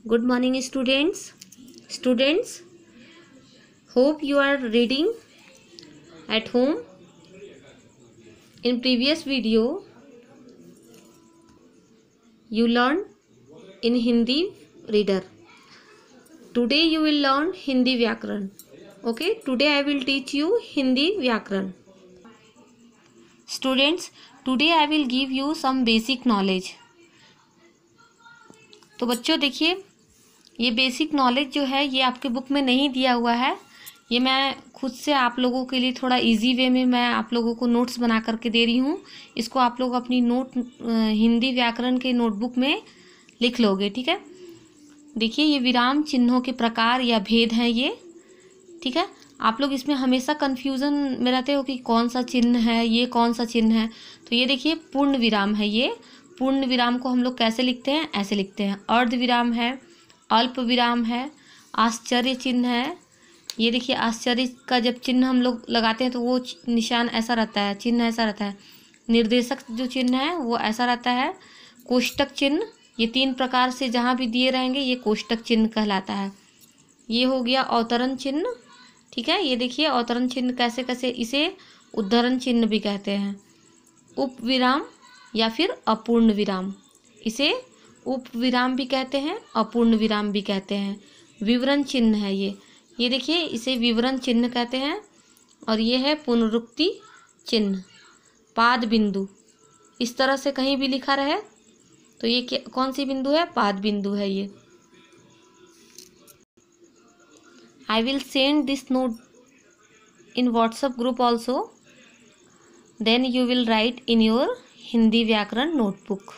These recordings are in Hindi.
Good morning, students. Students, hope you are reading at home. In previous video, you learned in Hindi reader. Today you will learn Hindi Vyakaran. Okay, today I will teach you Hindi Vyakaran. Students, today I will give you some basic knowledge. तो बच्चों देखिए, ये बेसिक नॉलेज जो है ये आपके बुक में नहीं दिया हुआ है। ये मैं खुद से आप लोगों के लिए थोड़ा इजी वे में मैं आप लोगों को नोट्स बना करके दे रही हूँ। इसको आप लोग अपनी हिंदी व्याकरण के नोटबुक में लिख लोगे, ठीक है। देखिए, ये विराम चिन्हों के प्रकार या भेद हैं ये, ठीक है। आप लोग इसमें हमेशा कन्फ्यूज़न में रहते हो कि कौन सा चिन्ह है, ये कौन सा चिन्ह है। तो ये देखिए, पूर्ण विराम है। ये पूर्ण विराम को हम लोग कैसे लिखते हैं, ऐसे लिखते हैं। अर्ध विराम है, अल्प विराम है, आश्चर्य चिन्ह है। ये देखिए, आश्चर्य का जब चिन्ह हम लोग लगाते हैं तो वो निशान ऐसा रहता है, चिन्ह ऐसा रहता है। निर्देशक जो चिन्ह है वो ऐसा रहता है। कोष्टक चिन्ह, ये 3 प्रकार से जहाँ भी दिए रहेंगे ये कोष्टक चिन्ह कहलाता है। ये हो गया अवतरण चिन्ह, ठीक है। ये देखिए, अवतरण चिन्ह कैसे कैसे, इसे उद्धरण चिन्ह भी कहते हैं। उप विराम या फिर अपूर्ण विराम, इसे उप विराम भी कहते हैं, अपूर्ण विराम भी कहते हैं। विवरण चिन्ह है ये देखिए, इसे विवरण चिन्ह कहते हैं। और ये है पुनरुक्ति चिन्ह। पाद बिंदु, इस तरह से कहीं भी लिखा रहे तो ये कौन सी बिंदु है, पाद बिंदु है ये। I will send this note in WhatsApp group also, then you will write in your Hindi व्याकरण नोटबुक।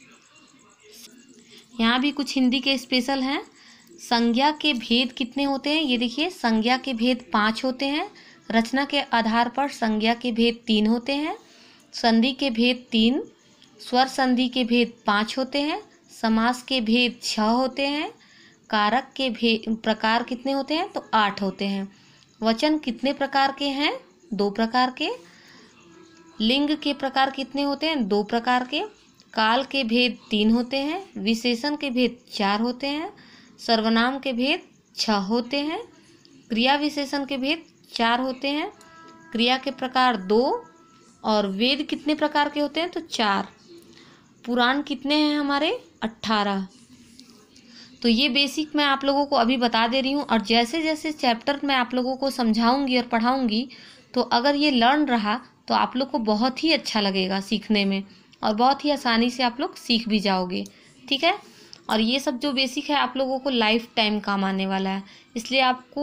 यहाँ भी कुछ हिंदी के स्पेशल हैं। संज्ञा के भेद कितने होते हैं, ये देखिए, संज्ञा के भेद 5 होते हैं। रचना के आधार पर संज्ञा के भेद 3 होते हैं। संधि के भेद 3, स्वर संधि के भेद 5 होते हैं। समास के भेद 6 होते हैं। कारक के भेद प्रकार कितने होते हैं, तो 8 होते हैं। वचन कितने प्रकार के हैं, 2 प्रकार के। लिंग के प्रकार कितने होते हैं, 2 प्रकार के। काल के भेद 3 होते हैं। विशेषण के भेद 4 होते हैं। सर्वनाम के भेद 6 होते हैं। क्रिया विशेषण के भेद 4 होते हैं। क्रिया के प्रकार 2। और वेद कितने प्रकार के होते हैं, तो 4। पुराण कितने हैं हमारे, 18। तो ये बेसिक मैं आप लोगों को अभी बता दे रही हूँ। और जैसे जैसे चैप्टर मैं आप लोगों को समझाऊंगी और पढ़ाऊंगी, तो अगर ये लर्न रहा तो आप लोग को बहुत ही अच्छा लगेगा सीखने में, और बहुत ही आसानी से आप लोग सीख भी जाओगे, ठीक है। और ये सब जो बेसिक है आप लोगों को लाइफ टाइम काम आने वाला है, इसलिए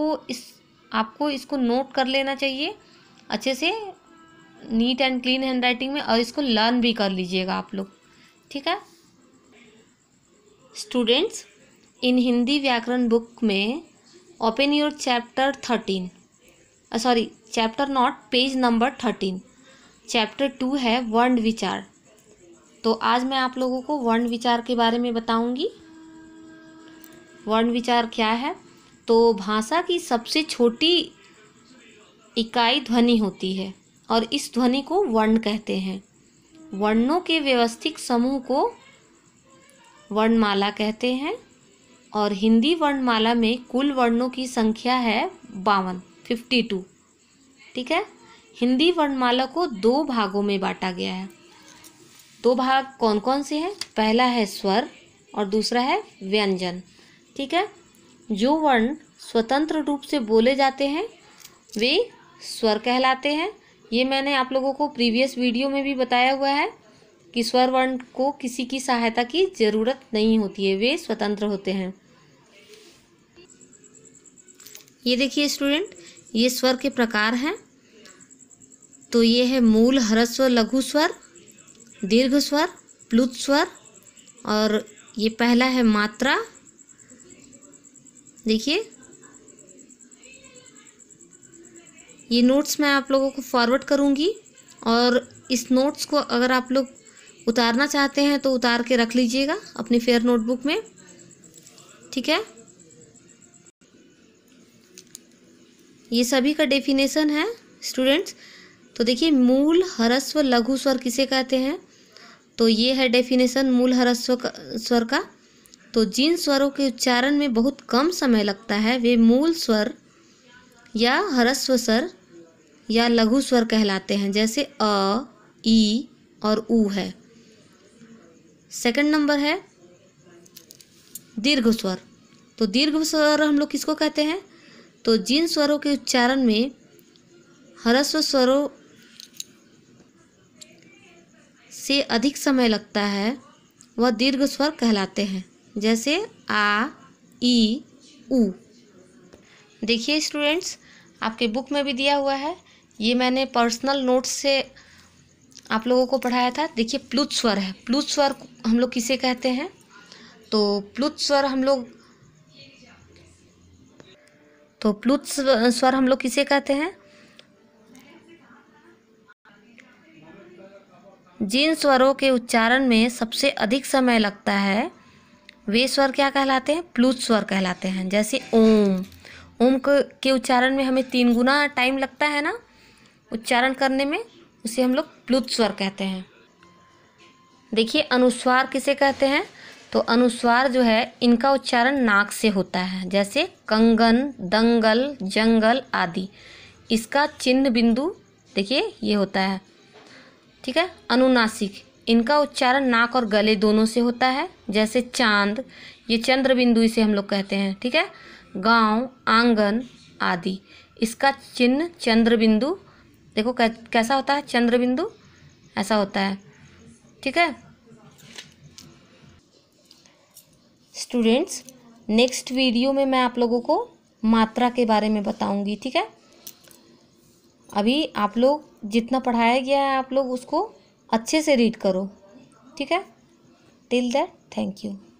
आपको इसको नोट कर लेना चाहिए अच्छे से, neat and clean handwriting में, और इसको लर्न भी कर लीजिएगा आप लोग, ठीक है। स्टूडेंट्स, इन हिंदी व्याकरण बुक में open your chapter 13, chapter not, page number 13। Chapter 2 है वर्ण विचार। तो आज मैं आप लोगों को वर्ण विचार के बारे में बताऊंगी। वर्ण विचार क्या है, तो भाषा की सबसे छोटी इकाई ध्वनि होती है और इस ध्वनि को वर्ण कहते हैं। वर्णों के व्यवस्थित समूह को वर्णमाला कहते हैं। और हिंदी वर्णमाला में कुल वर्णों की संख्या है 52, ठीक है। हिंदी वर्णमाला को 2 भागों में बांटा गया है। 2 भाग कौन कौन से हैं, पहला है स्वर और दूसरा है व्यंजन, ठीक है। जो वर्ण स्वतंत्र रूप से बोले जाते हैं वे स्वर कहलाते हैं। ये मैंने आप लोगों को प्रीवियस वीडियो में भी बताया हुआ है कि स्वर वर्ण को किसी की सहायता की ज़रूरत नहीं होती है, वे स्वतंत्र होते हैं। ये देखिए स्टूडेंट, ये स्वर के प्रकार हैं। तो ये है मूल, ह्रस्व, लघु स्वर, दीर्घ स्वर, प्लुत स्वर, और ये पहला है मात्रा। देखिए, ये नोट्स मैं आप लोगों को फॉरवर्ड करूंगी, और इस नोट्स को अगर आप लोग उतारना चाहते हैं तो उतार के रख लीजिएगा अपनी फेयर नोटबुक में, ठीक है। ये सभी का डेफिनेशन है स्टूडेंट्स। तो देखिए, मूल, ह्रस्व, लघु स्वर किसे कहते हैं, तो ये है डेफिनेशन मूल ह्रस्व स्वर का। तो जिन स्वरों के उच्चारण में बहुत कम समय लगता है वे मूल स्वर या ह्रस्व स्वर या लघु स्वर कहलाते हैं, जैसे अ, ई और ऊ है। सेकंड नंबर है दीर्घ स्वर। तो दीर्घ स्वर हम लोग किसको कहते हैं? तो जिन स्वरों के उच्चारण में ह्रस्व स्वरों से अधिक समय लगता है वह दीर्घ स्वर कहलाते हैं, जैसे आ, ई, ऊ। देखिए स्टूडेंट्स, आपके बुक में भी दिया हुआ है, ये मैंने पर्सनल नोट्स से आप लोगों को पढ़ाया था। देखिए प्लुत स्वर है। प्लुत स्वर हम लोग किसे कहते हैं? तो प्लुत स्वर हम लोग किसे कहते हैं? जिन स्वरों के उच्चारण में सबसे अधिक समय लगता है वे स्वर क्या कहलाते हैं? प्लुत स्वर कहलाते हैं। जैसे ओम। ओम के उच्चारण में हमें 3 गुना टाइम लगता है ना उच्चारण करने में, उसे हम लोग प्लुत स्वर कहते हैं। देखिए अनुस्वार किसे कहते हैं? तो अनुस्वार जो है इनका उच्चारण नाक से होता है, जैसे कंगन, दंगल, जंगल आदि। इसका चिन्ह बिंदु देखिए ये होता है, ठीक है। अनुनासिक, इनका उच्चारण नाक और गले दोनों से होता है, जैसे चांद, ये चंद्र बिंदु इसे हम लोग कहते हैं, ठीक है। गांव, आंगन आदि, इसका चिन्ह चंद्र बिंदु, देखो कैसा होता है चंद्र बिंदु, ऐसा होता है, ठीक है। स्टूडेंट्स, नेक्स्ट वीडियो में मैं आप लोगों को मात्रा के बारे में बताऊंगी, ठीक है। अभी आप लोग जितना पढ़ाया गया है आप लोग उसको अच्छे से रीड करो, ठीक है। Till that, thank you.